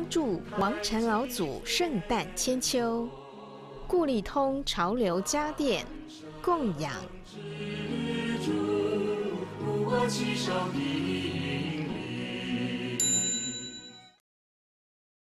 祝王禅老祖圣诞千秋，故利通潮流家电供养。 我骑上的